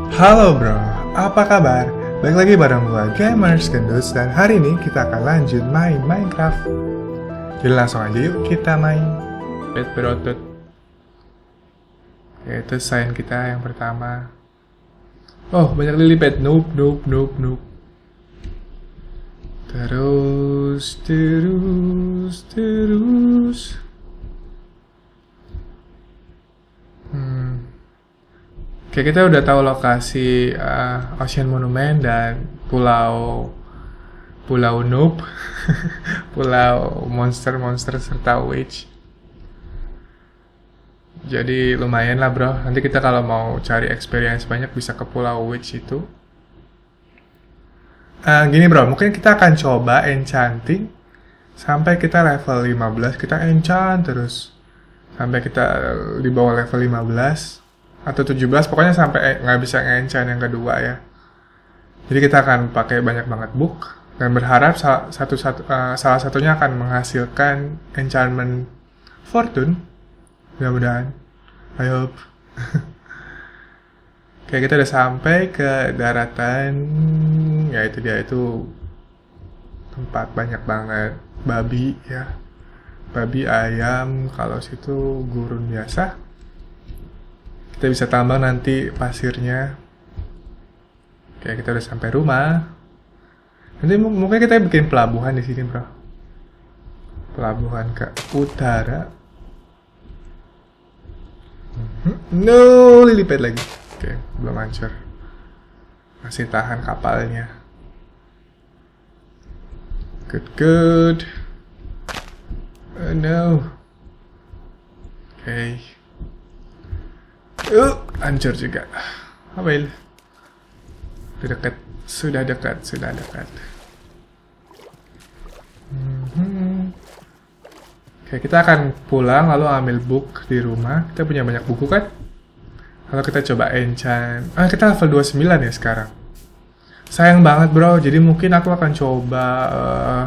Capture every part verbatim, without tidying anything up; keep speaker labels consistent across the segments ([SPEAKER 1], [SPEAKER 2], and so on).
[SPEAKER 1] Halo bro, apa kabar? Balik lagi bareng gua Gamers Gendus dan hari ini kita akan lanjut main Minecraft. Jadi langsung aja yuk kita main Pet berotot. Yaitu sign kita yang pertama. Oh, banyak lily pad. Nope, nope, nope, nope. Terus, terus, terus. Hmm. Oke, kita udah tahu lokasi uh, Ocean Monument dan Pulau Pulau Noob, Pulau monster-monster serta witch. Jadi lumayan lah bro. Nanti kita kalau mau cari experience banyak bisa ke Pulau Witch itu. Uh, gini bro, mungkin kita akan coba enchanting sampai kita level lima belas. Kita enchant terus sampai kita di bawah level lima belas atau tujuh belas, pokoknya sampai nggak bisa nge-enchant yang kedua ya. Jadi kita akan pakai banyak banget book dan berharap salah, satu, satu, uh, salah satunya akan menghasilkan enchantment fortune. Mudah-mudahan. I hope. Oke, kita udah sampai ke daratan. Ya itu dia, itu tempat banyak banget babi ya. Babi, ayam, kalau situ gurun biasa. Kita bisa tambang nanti pasirnya. Oke, kita udah sampai rumah. Nanti mungkin kita bikin pelabuhan di sini, bro. Pelabuhan ke utara. No, lily pad lagi. Oke, belum hancur. Masih tahan kapalnya. Good, good. Oh no. Oke. Okay. Uh, hancur juga. Well. Sudah dekat, sudah dekat, sudah dekat. Mm-hmm. Oke, kita akan pulang lalu ambil book di rumah. Kita punya banyak buku kan? Kalau kita coba enchant. Ah, kita level dua puluh sembilan ya sekarang. Sayang banget bro, jadi mungkin aku akan coba uh,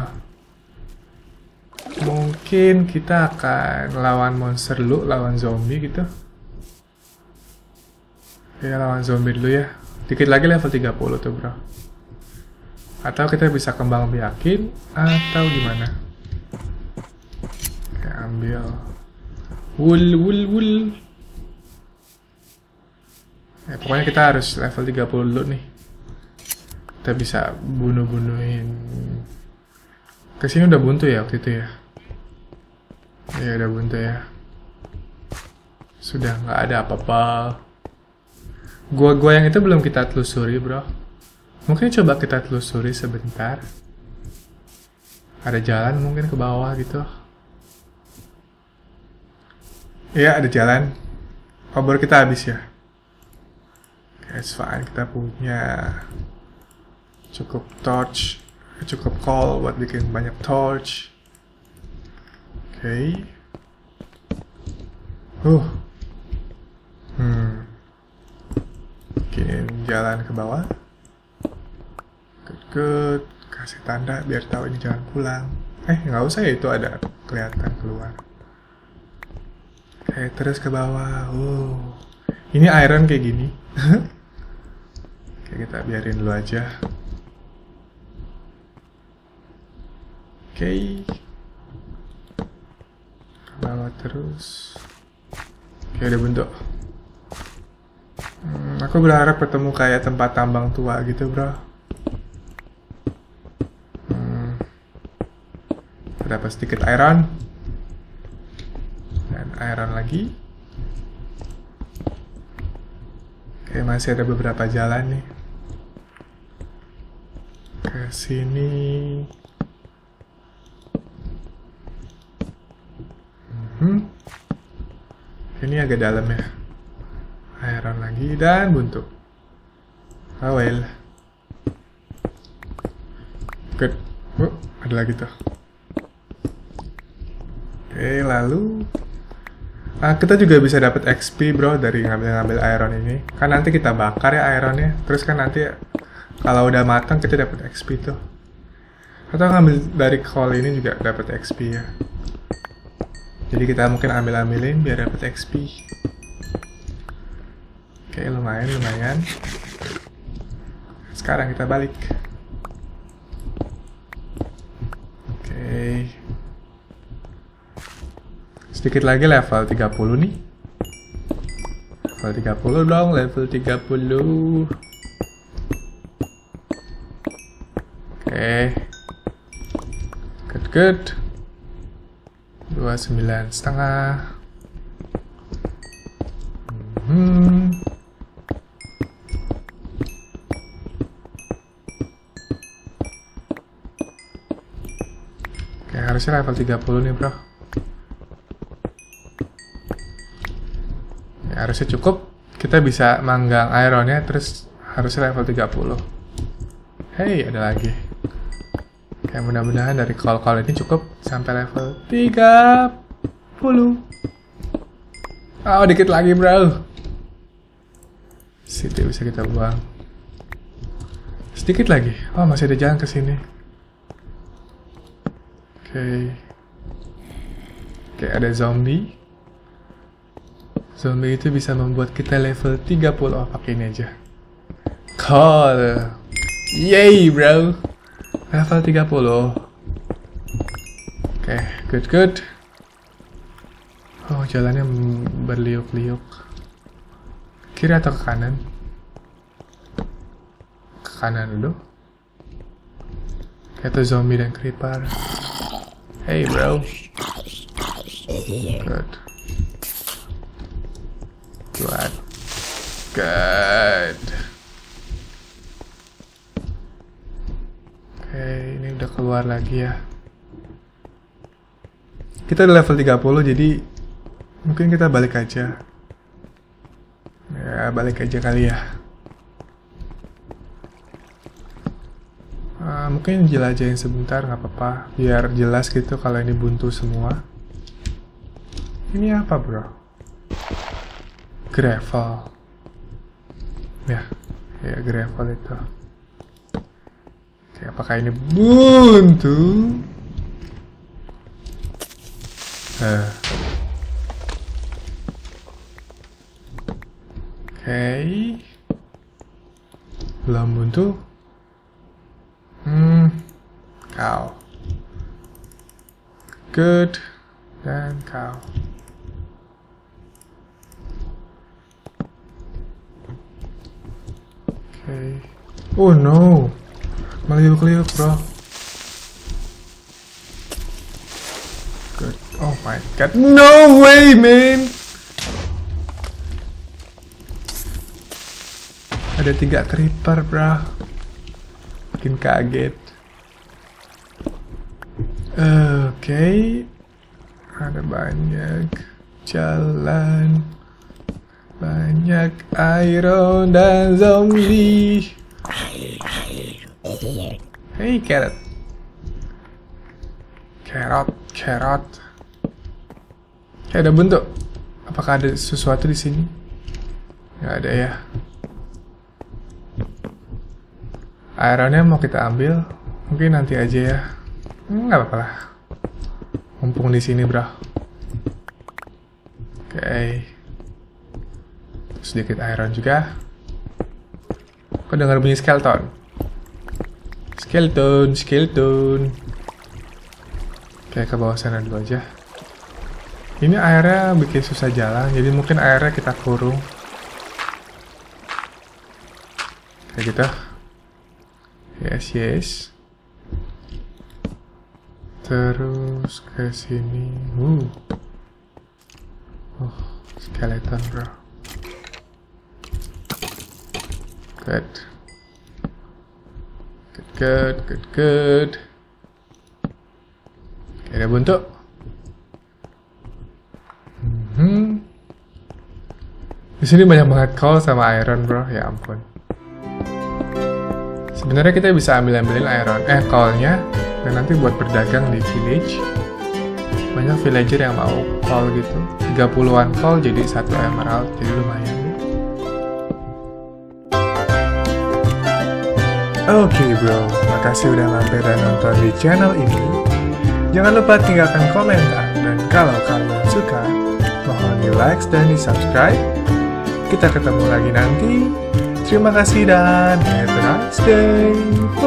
[SPEAKER 1] mungkin kita akan lawan monster dulu, lawan zombie gitu. Ya, lawan zombie dulu ya. Dikit lagi level tiga puluh tuh bro. Atau kita bisa kembang biakin atau gimana? Kayak ambil wool, wool, wool. Ya, pokoknya kita harus level tiga puluh dulu nih. Kita bisa bunuh-bunuhin. Kesini udah buntu ya waktu itu ya. Ya udah buntu ya. Sudah nggak ada apa-apa. Gua-gua yang itu belum kita telusuri bro. Mungkin coba kita telusuri sebentar. Ada jalan mungkin ke bawah gitu. Iya ada jalan. Obor kita habis ya. It's fine, kita punya cukup torch, cukup coal buat bikin banyak torch. Oke. Okay. Uh. Hmm. Bikin jalan ke bawah. Good, good. Kasih tanda biar tahu ini jalan pulang. Eh, nggak usah ya, itu ada kelihatan keluar. Oke, okay, terus ke bawah. Oh. Ini iron kayak gini. Oke, kita biarin dulu aja. Oke. Ke bawah terus. Oke, udah bentuk. Hmm, aku berharap ketemu kayak tempat tambang tua gitu, bro. Hmm. Dapat sedikit iron. Dan iron lagi. Oke, masih ada beberapa jalan nih. Ke sini. Hmm. Ini agak dalam ya. Iron lagi dan buntu. Oh well. Good. Oh, ada lagi tuh. Oke, lalu nah, kita juga bisa dapat X P bro dari ngambil-ngambil iron ini. Kan nanti kita bakar ya ironnya. Terus kan nanti kalau udah matang kita dapat X P tuh. Atau ngambil dari coal ini juga dapat X P ya. Jadi kita mungkin ambil-ambilin biar dapat X P. Oke, lumayan, lumayan. Sekarang kita balik. Oke. Sedikit lagi level tiga puluh nih. Level tiga puluh dong, level tiga puluh. Oke. Good, good. dua puluh sembilan setengah. Hmm. Oke, harusnya level tiga puluh nih, bro. Ya, harusnya cukup. Kita bisa manggang ironnya, terus harusnya level tiga puluh. Hey, ada lagi. Ya, mudah-mudahan dari call-call ini cukup sampai level tiga puluh. Oh, dikit lagi, bro. Situ bisa kita buang. Sedikit lagi. Oh, masih ada jalan ke sini. Oke. Okay. Oke, okay, ada zombie. Zombie itu bisa membuat kita level tiga puluh. Oh, pakai ini aja. Call. Yay, bro. Level tiga puluh. Oke, okay, good, good. Oh, jalannya berliuk-liuk. Kiri atau ke kanan? Ke kanan dulu. Kayak tuh zombie dan creeper. Hey, bro. Good. Good. Good. Oke, ini udah keluar lagi ya. Kita di level tiga puluh, jadi mungkin kita balik aja. Ya, balik aja kali ya. Uh, mungkin jelajahin sebentar, nggak apa-apa. Biar jelas gitu kalau ini buntu semua. Ini apa, bro? Gravel. Ya, ya gravel itu. Oke, apakah ini buntu? Uh. Oke, okay. Belum buntu. Hmm, kau. Good, dan kau. Oke. Okay. Oh no, meliuk-liuk, bro. Good. Oh my god, no way, man. Ada tiga creeper, bro. Bikin kaget. Oke. Okay. Ada banyak jalan. Banyak iron dan zombie. Hey, carrot. Carrot, carrot. Kayak ada bentuk. Apakah ada sesuatu di sini? Nggak ada ya. Ironnya mau kita ambil, mungkin nanti aja ya. Nggak apa-apa lah. Mumpung di sini, bro. Oke. Okay. Sedikit iron juga. Kok dengar bunyi skeleton? Skeleton, skeleton. Oke, ke bawah sana dulu aja. Ini airnya bikin susah jalan, jadi mungkin airnya kita kurung. Kayak gitu. Yes, yes. Terus ke sini. Uh. Oh, skeleton, bro. Good. Good, good, good, good. Oke, ada buntu. Hmm. Di sini banyak banget coal sama iron, bro. Ya ampun. Sebenarnya kita bisa ambil-ambilin iron, eh coalnya, dan nanti buat berdagang di village. Banyak villager yang mau coal gitu. tiga puluhan coal jadi satu emerald, jadi lumayan. Oke, okay, bro, makasih udah mampir dan nonton di channel ini. Jangan lupa tinggalkan komentar, dan kalau kalian suka, mohon di like dan di subscribe. Kita ketemu lagi nanti. Terima kasih dan have a nice day.